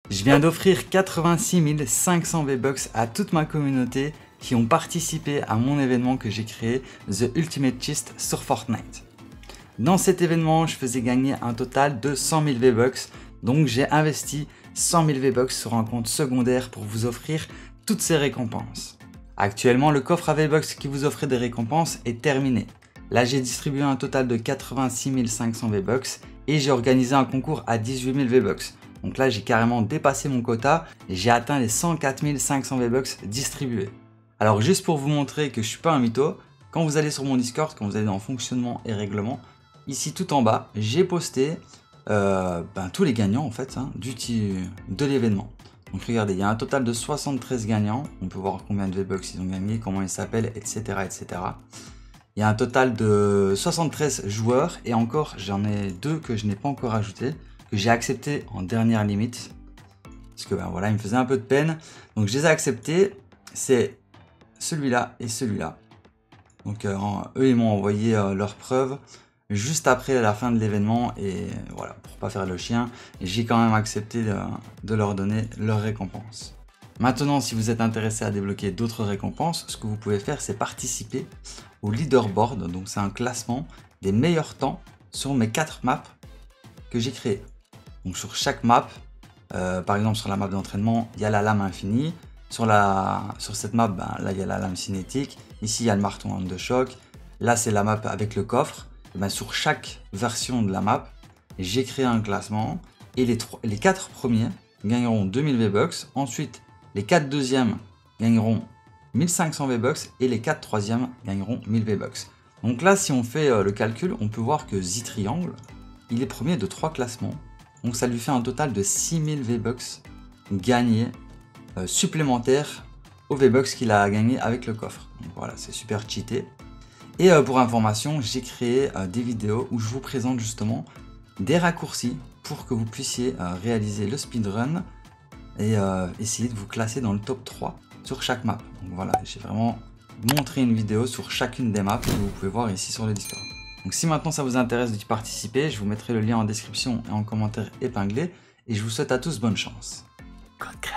Je viens d'offrir 86 500 V-Bucks à toute ma communauté qui ont participé à mon événement que j'ai créé, The Ultimate Chest sur Fortnite. Dans cet événement, je faisais gagner un total de 100 000 V-Bucks, donc j'ai investi 100 000 V-Bucks sur un compte secondaire pour vous offrir toutes ces récompenses. Actuellement, le coffre à V-Bucks qui vous offrait des récompenses est terminé. Là, j'ai distribué un total de 86 500 V-Bucks et j'ai organisé un concours à 18 000 V-Bucks. Donc là, j'ai carrément dépassé mon quota et j'ai atteint les 104 500 V-Bucks distribués. Alors juste pour vous montrer que je suis pas un mytho, quand vous allez sur mon Discord, quand vous allez dans fonctionnement et règlement, ici tout en bas, j'ai posté tous les gagnants en fait de l'événement. Donc regardez, il y a un total de 73 gagnants, on peut voir combien de V-Bucks ils ont gagné, comment ils s'appellent, etc., etc. Il y a un total de 73 joueurs et encore j'en ai 2 que je n'ai pas encore ajouté, que j'ai accepté en dernière limite. Parce que voilà, il me faisait un peu de peine. Donc je les ai acceptés, c'est celui-là et celui-là. Donc eux ils m'ont envoyé leurs preuves juste après la fin de l'événement et voilà, pour pas faire le chien, j'ai quand même accepté de leur donner leur récompense. Maintenant, si vous êtes intéressé à débloquer d'autres récompenses, ce que vous pouvez faire, c'est participer au leaderboard. Donc c'est un classement des meilleurs temps sur mes 4 maps que j'ai créées. Donc sur chaque map, par exemple sur la map d'entraînement, il y a la lame infinie. Sur cette map, là il y a la lame cinétique. Ici il y a le marteau de choc. Là c'est la map avec le coffre. Et sur chaque version de la map, j'ai créé un classement. Et les 4 premiers gagneront 2000 V-Bucks. Ensuite, les 4 deuxièmes gagneront 1500 V-Bucks. Et les 4 troisièmes gagneront 1000 V-Bucks. Donc là, si on fait le calcul, on peut voir que Z-Triangle, il est premier de 3 classements. Donc ça lui fait un total de 6000 V-Bucks gagnés supplémentaires aux V-Bucks qu'il a gagné avec le coffre. Donc voilà, c'est super cheaté. Et pour information, j'ai créé des vidéos où je vous présente justement des raccourcis pour que vous puissiez réaliser le speedrun et essayer de vous classer dans le top 3 sur chaque map. Donc voilà, j'ai vraiment montré une vidéo sur chacune des maps que vous pouvez voir ici sur le Discord. Donc si maintenant ça vous intéresse d'y participer, je vous mettrai le lien en description et en commentaire épinglé. Et je vous souhaite à tous bonne chance. Code